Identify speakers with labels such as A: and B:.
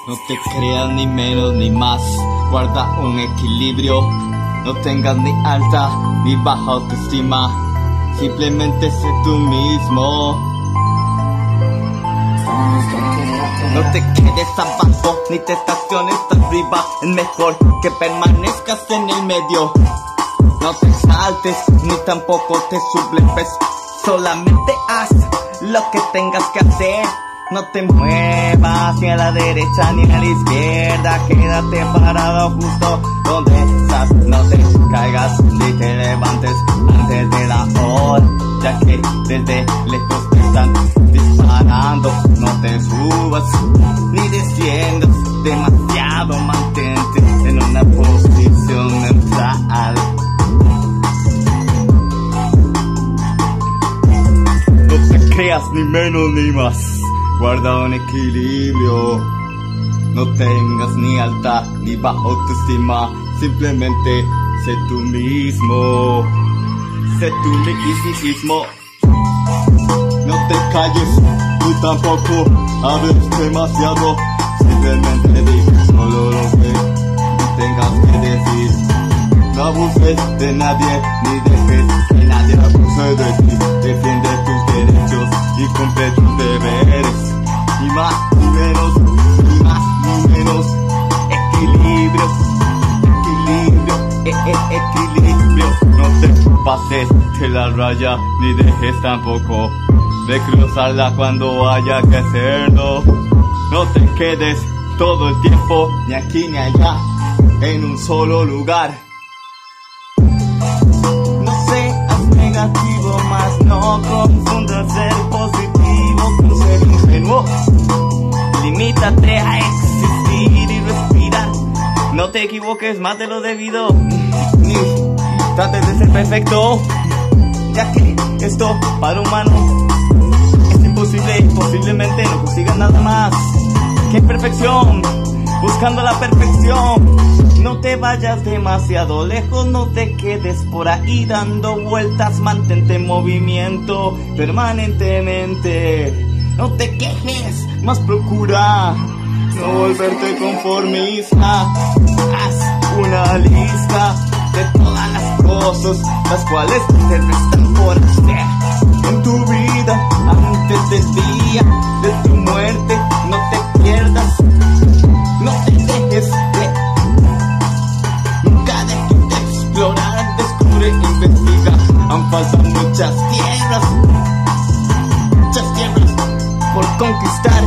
A: No te creas ni menos ni más, guarda un equilibrio. No tengas ni alta ni baja autoestima, simplemente sé tú mismo. No te quedes abajo ni te estaciones arriba, es mejor que permanezcas en el medio. No te exaltes ni tampoco te subleves, solamente haz lo que tengas que hacer. No te muevas ni a la derecha ni a la izquierda, quédate parado justo donde estás. No te caigas ni te levantes antes de la hora, ya que desde lejos te están disparando. No te subas ni desciendas demasiado, mantente en una posición neutral. No te creas ni menos ni más, guarda un equilibrio. No tengas ni alta ni baja autoestima, simplemente sé tú mismo. Sé tú mismo. No te calles ni tampoco hables demasiado, simplemente di solo lo que tengas que decir. No abuses de nadie ni dejes que nadie abuse de ti. Defiende tus derechos y cumple tus deberes. Ni más ni menos, ni más ni menos. Equilibrio, equilibrio. No te pases de la raya ni dejes tampoco de cruzarla cuando haya que hacerlo. No te quedes todo el tiempo ni aquí ni allá en un solo lugar. No seas negativo, más no confundas ser positivo con ser ingenuo. Limítate a existir y respirar. No te equivoques más de lo debido, ni trates de ser perfecto, ya que esto para un humano es imposible y posiblemente no consigas nada más que perfección. Buscando la perfección, no te vayas demasiado lejos, no te quedes por ahí dando vueltas, mantente en movimiento permanentemente. No te quejes, más procura no volverte conformista. Haz una lista de todas las cosas las cuales te restan por hacer en tu vida antes del día de tu muerte. No te pierdas, no te dejes de, nunca dejes de explorar, descubre, investiga. Aún faltan muchas tierras por conquistar.